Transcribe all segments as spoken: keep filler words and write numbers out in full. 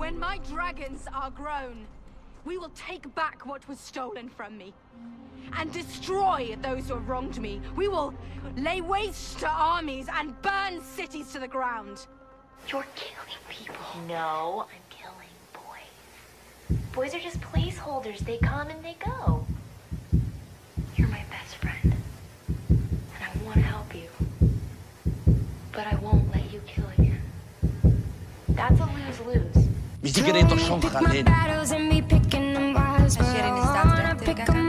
When my dragons are grown, we will take back what was stolen from me. And destroy those who have wronged me. We will lay waste to armies and burn cities to the ground. You're killing people. No, I'm killing boys. Boys are just placeholders. They come and they go. You're my best friend. And I want to help you. But I won't let you kill again. That's a lose-lose. Wie die gereden toch schon gaan heen? Als je erin staat, terecht te kijken.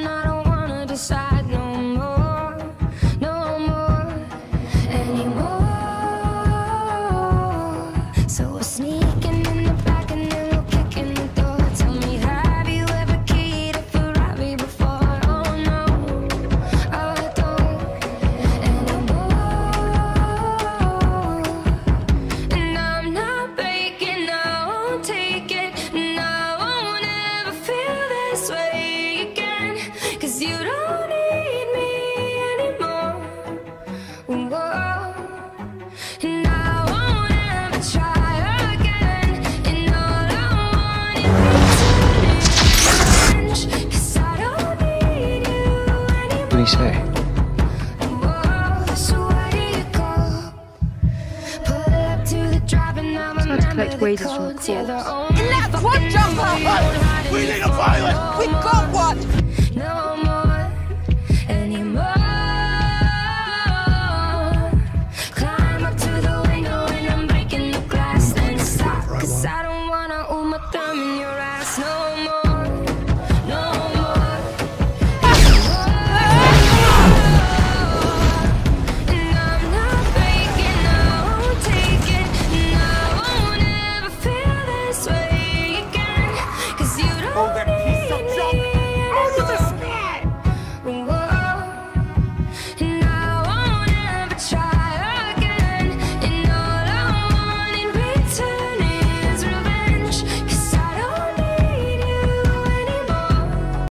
What did he say? It's hard to collect wages from a corpse. Let's one jumper! We need a pilot! We got one!